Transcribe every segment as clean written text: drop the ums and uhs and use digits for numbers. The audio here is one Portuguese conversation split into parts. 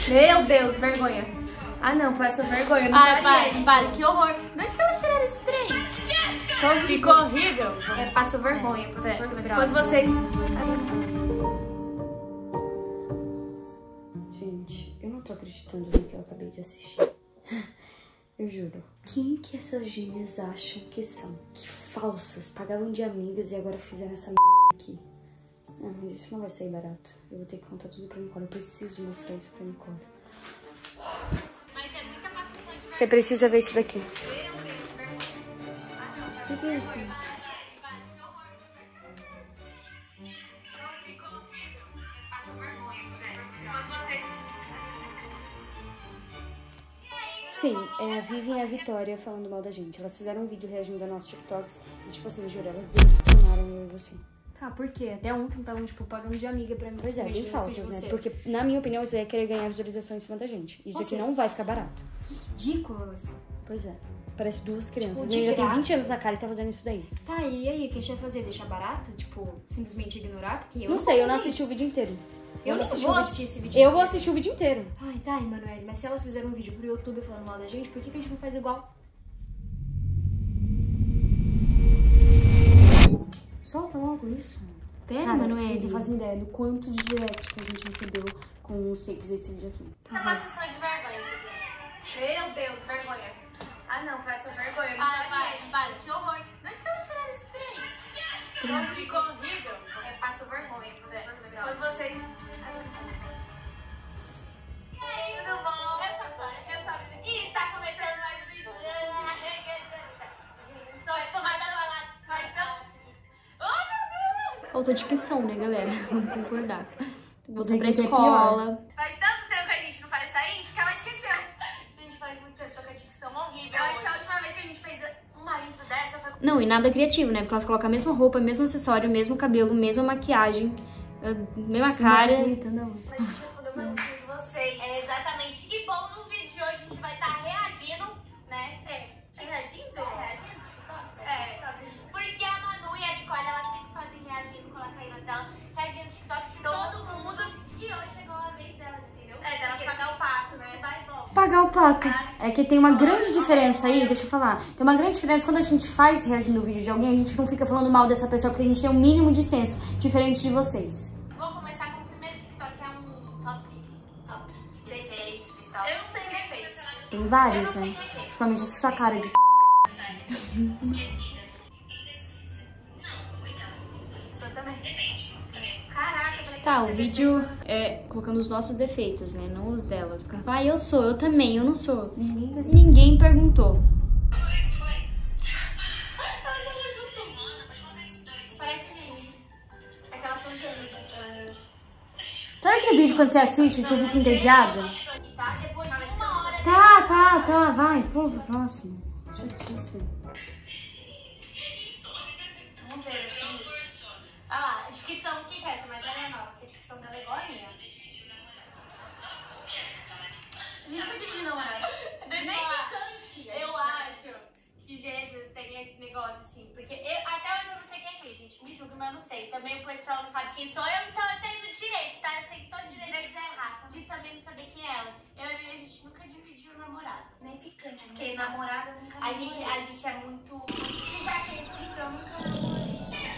Meu Deus, vergonha. Ah, não, passa vergonha. Ai, para, que horror. De onde que elas tiraram esse trem? Ficou horrível. É, passa vergonha. Passa vergonha. Se fosse vocês... Gente, eu não tô acreditando no que eu acabei de assistir. Eu juro. Quem que essas gêmeas acham que são? Que falsas. Pagavam de amigas e agora fizeram essa merda aqui. Ah, mas isso não vai sair barato. Eu vou ter que contar tudo pra Nicole. Eu preciso mostrar isso pra Nicole. Você precisa ver isso daqui. O que é isso? Sim, é a Vivian e a Vitória falando mal da gente. Elas fizeram um vídeo reagindo a nossos TikToks e, tipo assim, juro, elas detonaram eu e você. Tá, por quê? Até ontem estavam, tipo, pagando de amiga pra mim. Pois é, bem falsas, né? Porque, na minha opinião, você ia querer ganhar visualização em cima da gente. Isso aqui não vai ficar barato. Que ridículas. Pois é. Parece duas crianças. Tipo, Já tem 20 anos na cara e tá fazendo isso daí. Tá, e aí? O que a gente vai fazer? Deixar barato? Tipo, simplesmente ignorar? Porque eu não sei, eu não assisti o vídeo inteiro. Eu não vou assistir esse vídeo Eu vou assistir o vídeo inteiro. Ai, tá, Emanuele, mas se elas fizeram um vídeo pro YouTube falando mal da gente, por que a gente não faz igual? Solta logo isso. Pera, Cara, Emanuele. vocês não fazem ideia do quanto de direct que a gente recebeu com os takes desse vídeo aqui. É uma sessão de vergonha isso aqui. Meu Deus, vergonha. Ah, não, passa vergonha. Para, que horror. De onde que elas tiraram esse trem? Ficou horrível. É, passa vergonha. Se fosse vocês... E aí, tudo bom? Eu sou... Ih, está começando mais um vídeo. Sou mais da balada. Faltou dicção, né, galera? Vamos concordar. Voltando pra escola. Faz tanto tempo que a gente não faz essa intro que ela esqueceu. Gente, faz muito tempo, tô com a dicção horrível. Eu acho que a última vez que a gente fez uma intro dessa foi... Não, e nada criativo, né? Porque elas colocam a mesma roupa, mesmo acessório, mesmo cabelo, mesma maquiagem, mesma cara. A gente respondeu uma pergunta de vocês. É, exatamente. E bom, no vídeo de hoje a gente vai estar reagindo, né? Reagindo? Reagindo? TikTok? Porque a Manu e a Nicole, elas sempre fazem reagindo, coloca aí na tela, reagindo no TikTok de todo mundo. E hoje chegou a vez delas, entendeu? Delas pagar o pato, né? Vai e volta. Pagar o pato. É que tem uma grande diferença aí, deixa eu falar. Tem uma grande diferença quando a gente faz reagindo no vídeo de alguém, a gente não fica falando mal dessa pessoa, porque a gente tem um mínimo de senso, diferente de vocês. Vou começar com o primeiro TikTok, que é um top defeitos e tal. Eu não tenho defeitos. Tem vários, né? Principalmente essa sua cara de Esquecida. Indecisa. Não, coitado. Isso também. Depende. Caraca, eu falei que Tá, o vídeo é colocando os nossos defeitos, né? Não os delas. Porque, eu sou, eu também, eu não sou. Ninguém perguntou. parece que aquelas são Sabe aquele vídeo quando você assiste e você fica entediada? tá? Depois de uma hora. Tá, vai, pô, pro próximo. Chatice. Vamos ver assim. Olha lá, dicção, o que é essa? Mas ela é nova, porque a dicção dela é igual a minha. A gente nunca dividiu namorado. Nem ficante. Eu acho que gêmeos tem esse negócio assim, porque até hoje eu não sei quem é quem, gente. Me julga, mas eu não sei. Também o pessoal não sabe quem sou eu, então eu tenho direito, tá? Eu tenho todo direito de dizer errado. De também não saber quem é elas. Eu e a minha, a gente nunca dividiu o namorado. Nem ficante. Porque namorada nunca a gente é muito... Você já acredita? Eu nunca namorei.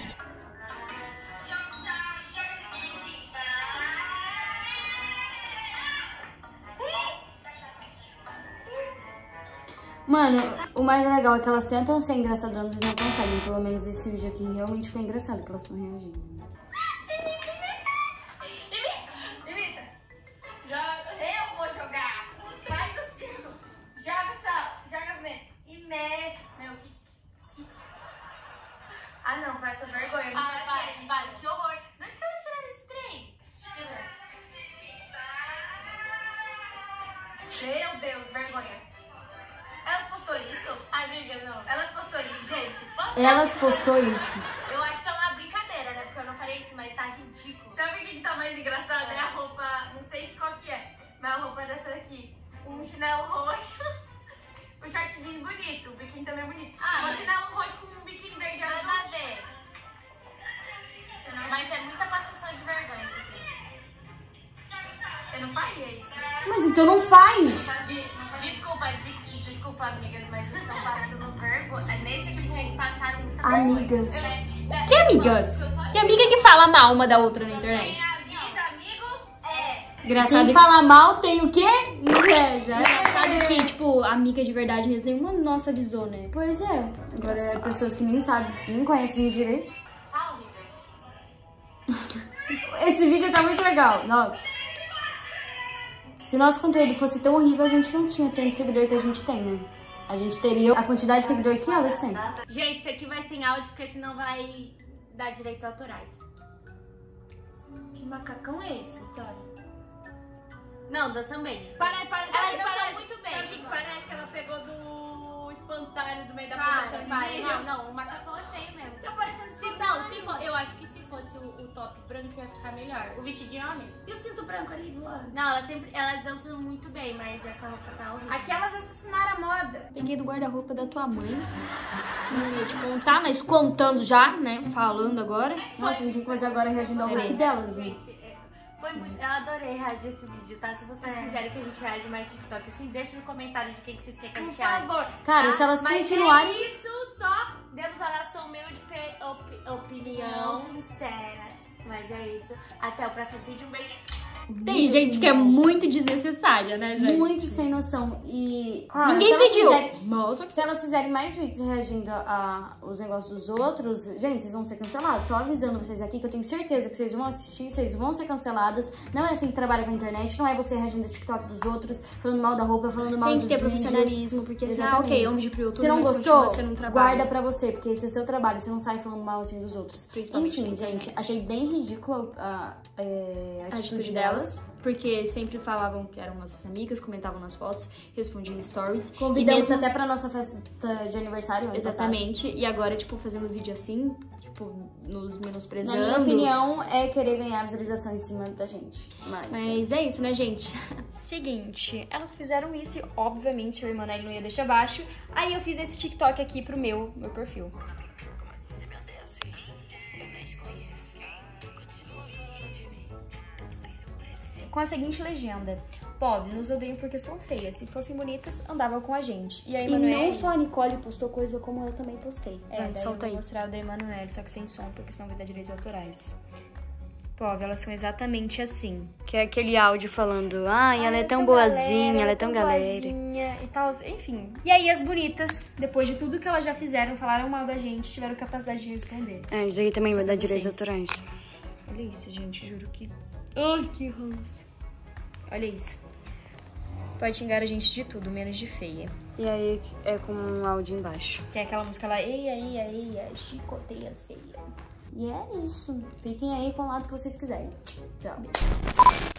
Mano, o mais legal é que elas tentam ser engraçadonas e não conseguem. Pelo menos esse vídeo aqui realmente ficou engraçado, que elas estão reagindo. Limita. Eu vou jogar. Faz assim. Joga só. Joga primeiro. E mexe. Meu, que... Ah, não. Passa vergonha. Para. Que horror. De onde que elas tiraram esse trem? Meu Deus, vergonha. Elas postou isso? Amiga, não. Elas postou isso, gente. Elas postou isso. Eu acho que é uma brincadeira, né? Porque eu não falei isso, mas tá ridículo. Sabe o que tá mais engraçado? É a roupa, não sei de qual que é, mas a roupa é dessa daqui. Um chinelo roxo, um short jeans bonito, o biquíni também é bonito. Um chinelo roxo com um biquíni verde azul. Nada a ver. Mas é muita passação de vergonha isso aqui. Eu não faria isso. Mas então não faz. Desculpa, amigas, mas vocês estão passando vergonha. Nesse aqui vocês passaram muita Amigas. vergonha. Que amigas? Que amiga que fala mal uma da outra na internet? Quem avisa amigo é... Engraçado Quem fala mal tem o quê? Inveja. Engraçado que, tipo, amiga de verdade mesmo, nenhuma nossa avisou, né? Pois é. Agora é pessoas que nem sabem, nem conhecem o direito. Tá horrível. Esse vídeo tá muito legal. Nossa. Se nosso conteúdo fosse tão horrível, a gente não tinha tanto seguidor que a gente tem, né? A gente teria a quantidade de seguidor que elas têm. Gente, isso aqui vai sem áudio, porque senão vai dar direitos autorais. Que macacão é esse, Vitória? Não, dança bem. Ela dança muito bem. Sabe que parece que ela pegou do espantalho do meio da produção. Não, o macacão é feio mesmo. Tá parecendo eu acho que se fosse o top branco ia ficar melhor. O vestidinho homem. E o cinto branco ali voando? Não, elas dançam muito bem, mas essa roupa tá horrível. Aquelas assassinaram a moda. Peguei do guarda-roupa da tua mãe. Não ia te contar, mas contando já, né? Falando agora. Nossa, a gente vai fazer agora reagindo ao look delas, né? Foi muito. Eu adorei reagir esse vídeo, tá? Se vocês quiserem que a gente reaja mais TikTok, assim, deixa no comentário de quem que vocês querem que a gente reaja. Por favor. Cara, tá? se elas Mas continuarem... é isso, só demos a nossa humilde opinião sincera. Mas é isso. Até o próximo vídeo. Um beijo. Tem gente que é muito desnecessária, né, gente? Muito sem noção. E ninguém pediu. Se elas fizerem mais vídeos reagindo aos negócios dos outros, gente, vocês vão ser cancelados. Só avisando vocês aqui que eu tenho certeza que vocês vão assistir, vocês vão ser canceladas. Não é assim que trabalha com a internet, não é você reagindo a TikTok dos outros, falando mal da roupa, falando mal dos vídeos. Tem que ter profissionalismo, porque assim, ok, é um vídeo pro YouTube, se não mas gostou, sendo um trabalho. guarda pra você, porque esse é seu trabalho, você não sai falando mal assim dos outros. Enfim, gente, achei bem ridículo a atitude delas. Porque sempre falavam que eram nossas amigas, comentavam nas fotos, respondiam em stories. Convidamos até pra nossa festa de aniversário. Exatamente. E agora, tipo, fazendo vídeo assim, tipo, nos menosprezando. Na minha opinião, é querer ganhar visualização em cima da gente. Mas é isso, né, gente? Seguinte, elas fizeram isso e, obviamente, o Emanuele não ia deixar abaixo. Aí eu fiz esse TikTok aqui pro meu perfil. Com a seguinte legenda: Pove, nos odeiam porque são feias. Se fossem bonitas, andavam com a gente. E a Emanuele... E não só a Nicole postou coisa como eu também postei. Daí solta eu vou mostrar o da Emanuele, só que sem som, porque senão vai dar direitos autorais. Pove, elas são exatamente assim. Que é aquele áudio falando, ela é tão boazinha, ela é tão galera. E tal, enfim. E aí as bonitas, depois de tudo que elas já fizeram, falaram mal da gente, tiveram capacidade de responder. Isso aí também vai dar direitos autorais. Olha isso, gente, juro que... Ai, que ranço. Olha isso. Pode xingar a gente de tudo, menos de feia. E aí é com um áudio embaixo. Que é aquela música lá, eia, chicoteia as feias. E é isso. Fiquem aí com o lado que vocês quiserem. Tchau.